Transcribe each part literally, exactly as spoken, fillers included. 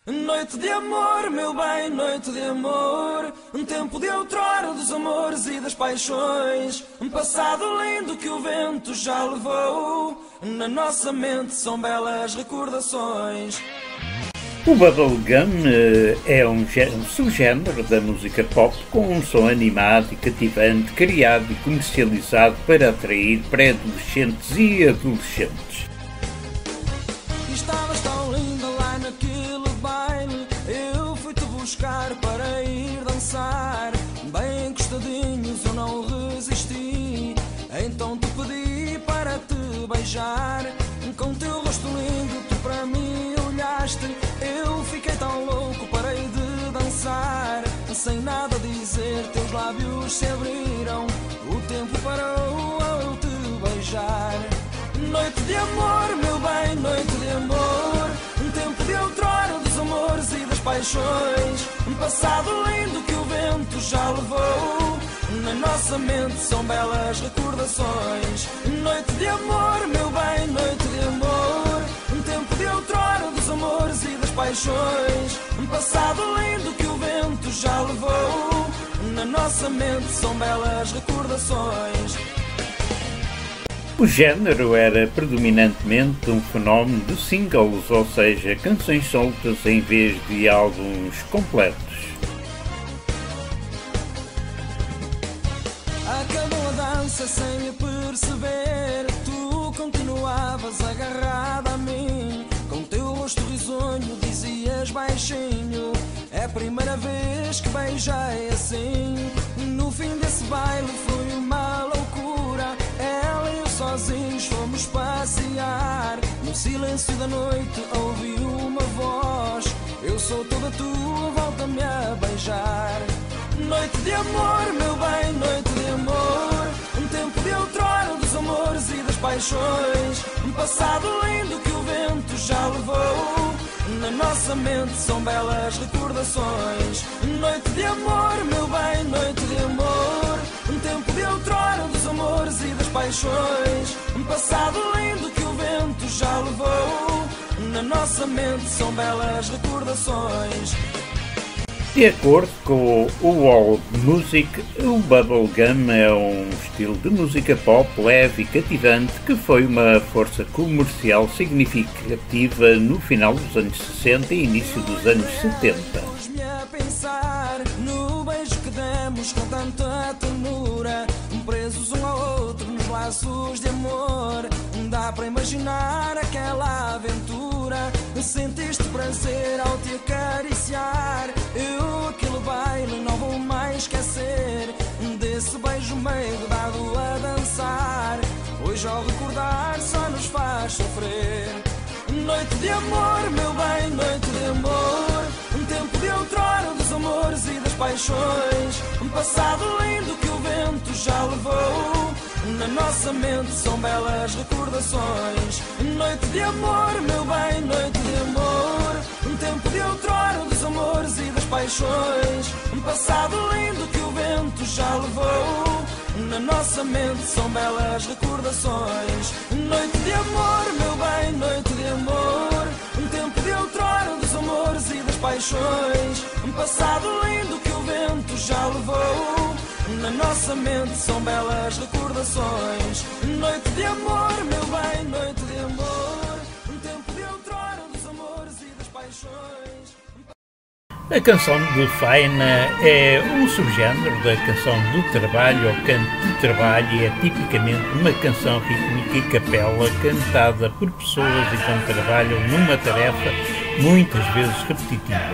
Noite de amor, meu bem, noite de amor. Um tempo de outrora dos amores e das paixões. Um passado lindo que o vento já levou. Na nossa mente são belas recordações. O bubblegum é um subgénero da música pop com um som animado e cativante, criado e comercializado para atrair pré-adolescentes e adolescentes. Estavas tão linda lá naquele baile. Eu fui-te buscar para ir dançar. Bem encostadinhos eu não resisti. Então te pedi para te beijar. Com teu rosto lindo tu para mim olhaste. Eu fiquei tão louco, parei de dançar. Sem nada dizer, teus lábios se abriram. O tempo parou ao eu te beijar. Noite de amor, meu bem, noite de amor. Um tempo de outrora dos amores e das paixões. Um passado lindo que o vento já levou. Na nossa mente são belas recordações. Noite de amor, meu bem, noite de amor. Um tempo de outrora dos amores e das paixões. Um passado lindo que o vento já levou. Na nossa mente são belas recordações. O género era predominantemente um fenómeno de singles, ou seja, canções soltas em vez de álbuns completos. Acabou a dança sem me perceber. Tu continuavas agarrada a mim. Com teu rosto risonho dizias baixinho: é a primeira vez que beijei assim. No fim desse baile foi uma loucura. Ela e eu sozinhos fomos passear. No silêncio da noite ouvi uma voz: eu sou toda tua, volta-me a beijar. Noite de amor, meu bem, noite de amor. Um tempo de outrora dos amores e das paixões. Um passado lindo que o vento já levou. Na nossa mente são belas recordações. Noite de amor, meu bem, noite de amor. Um tempo de outrora dos amores e das paixões. Um passado lindo que o vento já levou. Na nossa mente são belas recordações. De acordo com o World Music, o bubblegum é um estilo de música pop leve e cativante que foi uma força comercial significativa no final dos anos sessenta e início dos anos setenta. Pus-me a pensar no beijo que demos com tanta ternura, presos um ao outro nos laços de amor. Dá para imaginar aquela aventura. Sentiste prazer ao te acariciar. Eu aquele baile não vou mais esquecer. Desse beijo meigo dado a dançar. Hoje ao recordar só nos faz sofrer. Noite de amor, meu bem, noite de amor. Um tempo de outrora dos amores e das paixões. Um passado lindo que o vento já levou. Na nossa mente são belas recordações. Noite de amor, meu bem, noite de amor. Um tempo de outrora dos amores e das paixões. Um passado lindo que o vento já levou. Na nossa mente são belas recordações. Noite de amor, meu bem, noite de amor. Um tempo de outrora dos amores e das paixões. Um passado lindo que o vento já levou. Na nossa mente são belas recordações. Noite de amor, meu bem, noite de amor. Um tempo de outrora dos amores e das paixões. A canção de faina é um subgénero da canção do trabalho ou canto de trabalho e é tipicamente uma canção rítmica e capela cantada por pessoas enquanto trabalham numa tarefa muitas vezes repetitiva.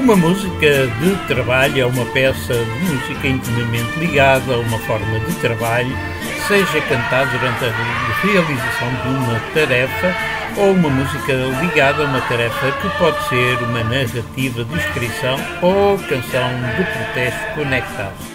Uma música de trabalho é uma peça de música intimamente ligada a uma forma de trabalho, seja cantada durante a realização de uma tarefa ou uma música ligada a uma tarefa que pode ser uma narrativa de descrição ou canção de protesto conectado.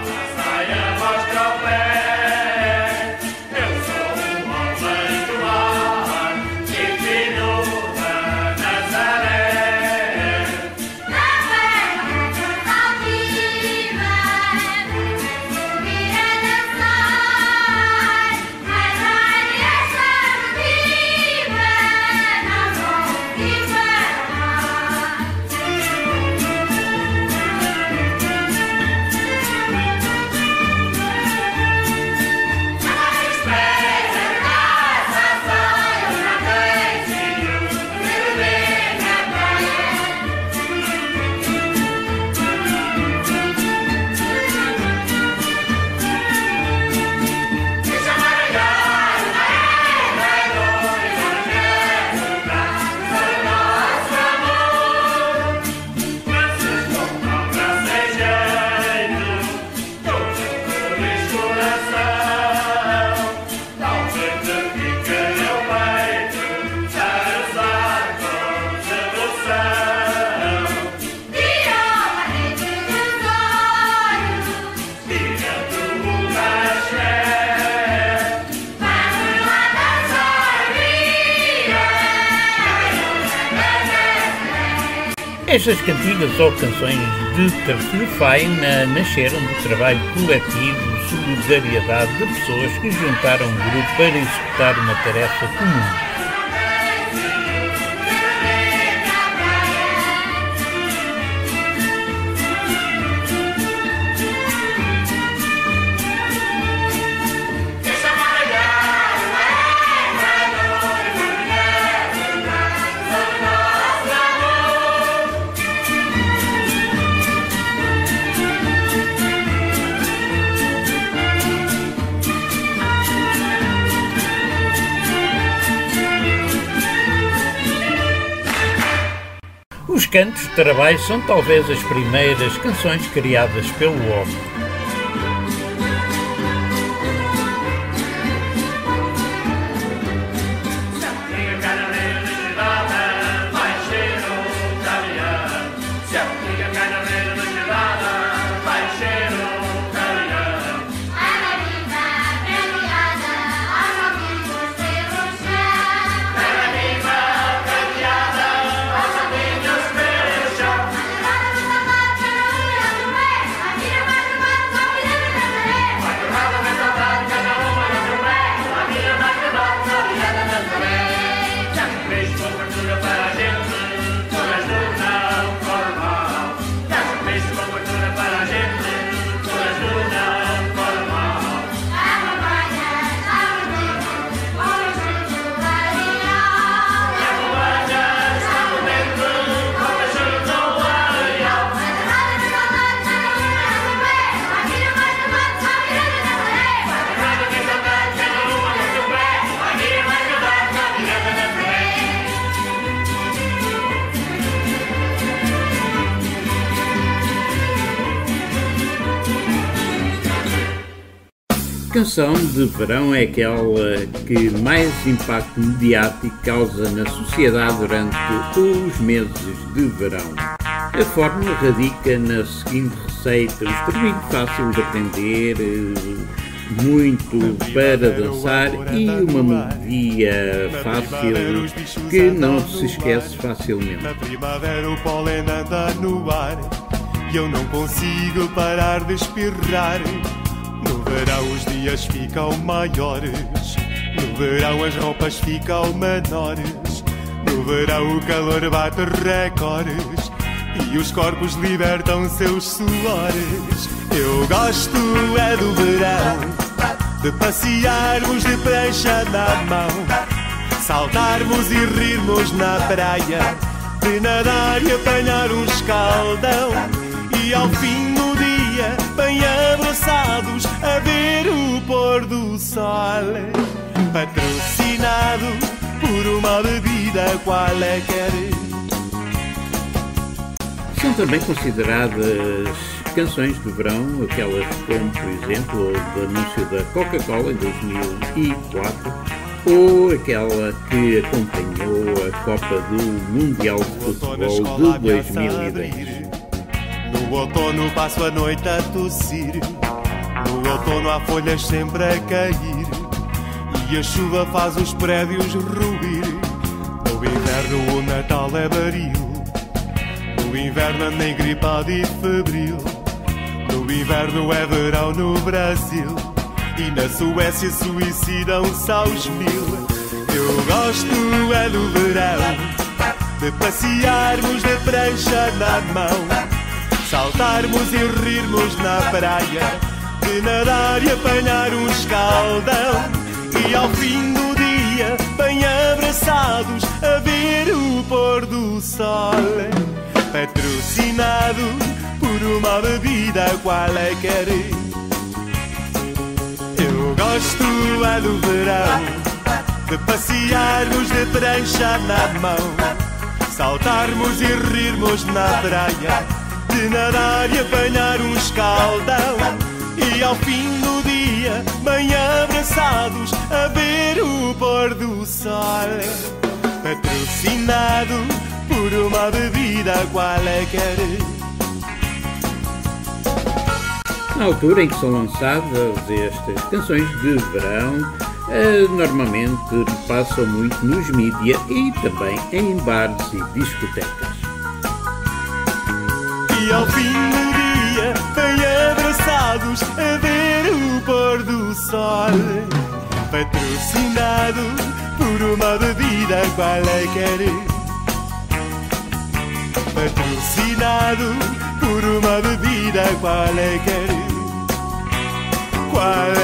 Estas cantigas ou canções de Terceira-feira nasceram do trabalho coletivo, solidariedade de pessoas que juntaram um grupo para executar uma tarefa comum. Os cantos de trabalho são talvez as primeiras canções criadas pelo homem. Canção de verão é aquela que mais impacto mediático causa na sociedade durante os meses de verão. A fórmula radica na seguinte receita: um estribilho fácil de aprender, muito para dançar e uma melodia fácil que não se esquece facilmente. Na primavera o pólen anda no ar e eu não consigo parar de espirrar. No verão os dias ficam maiores, no verão as roupas ficam menores, no verão o calor bate recordes e os corpos libertam seus suores. Eu gosto é do verão, de passearmos de prancha na mão, saltarmos e rirmos na praia, de nadar e apanhar um escaldão e ao fim do dia bem abraçados a ver o pôr do sol, patrocinado por uma bebida qualquer. São também consideradas canções de verão, aquelas como, por exemplo, o anúncio da Coca-Cola em dois mil e quatro, ou aquela que acompanhou a Copa do Mundial de Futebol de dois mil e dez. No outono passo a noite a tossir, no outono há folhas sempre a cair, e a chuva faz os prédios ruir. No inverno o Natal é baril, no inverno ando engripado e febril. No inverno é verão no Brasil, e na Suécia suicidam-se aos mil. Eu gosto é do verão, de passearmos de prancha na mão, saltarmos e rirmos na praia, de nadar e apanhar um escaldão, e ao fim do dia, bem abraçados, a ver o pôr do sol. Patrocinado por uma bebida qualquer. Eu gosto é do verão, de passearmos de prancha na mão, saltarmos e rirmos na praia, de nadar e apanhar um escaldão, e ao fim do dia, bem abraçados, a ver o pôr do sol. Patrocinado por uma bebida qualquer. Na altura em que são lançadas estas canções de verão, eh, normalmente passam muito nos mídia e também em bares e discotecas. E ao fim do dia, bem abraçados, a ver o pôr do sol. Patrocinado por uma bebida qualquer. Patrocinado por uma bebida qualquer. Qual